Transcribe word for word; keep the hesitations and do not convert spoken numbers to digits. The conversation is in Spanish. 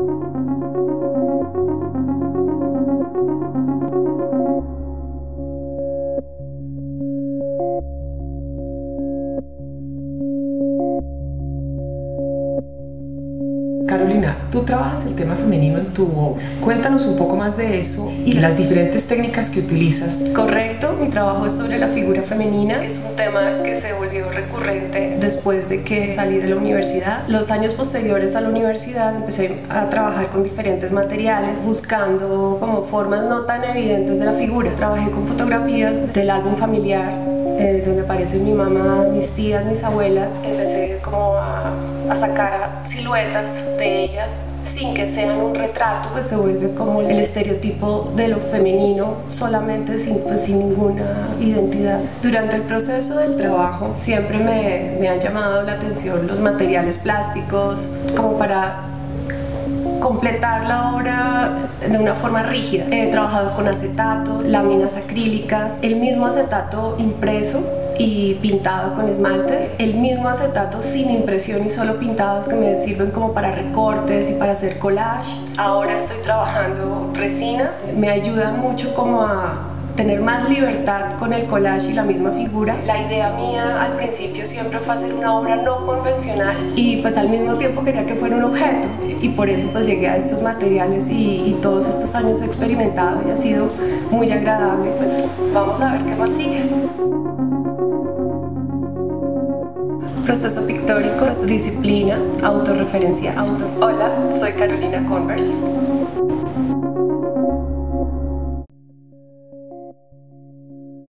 Carolina, tú trabajas el tema femenino en tu obra. Cuéntanos un poco más de eso y las diferentes técnicas que utilizas. Correcto, mi trabajo es sobre la figura femenina. Es un tema que se volvió recurrente después de que salí de la universidad. Los años posteriores a la universidad empecé a trabajar con diferentes materiales, buscando como formas no tan evidentes de la figura. Trabajé con fotografías del álbum familiar, eh, donde aparecen mi mamá, mis tías, mis abuelas. Empecé como a, a sacar siluetas de ellas sin que sean un retrato, pues se vuelve como el estereotipo de lo femenino, solamente sin, pues, sin ninguna identidad. Durante el proceso del trabajo siempre me, me han llamado la atención los materiales plásticos, como para completar la obra de una forma rígida. He trabajado con acetatos, láminas acrílicas, el mismo acetato impreso y pintado con esmaltes, el mismo acetato sin impresión y solo pintados que me sirven como para recortes y para hacer collage. Ahora estoy trabajando resinas, me ayudan mucho como a tener más libertad con el collage y la misma figura. La idea mía al principio siempre fue hacer una obra no convencional y pues al mismo tiempo quería que fuera un objeto, y por eso pues llegué a estos materiales y, y todos estos años he experimentado y ha sido muy agradable. Pues vamos a ver qué más sigue. Proceso pictórico, disciplina, autorreferencial. Hola, soy Carolina Converse.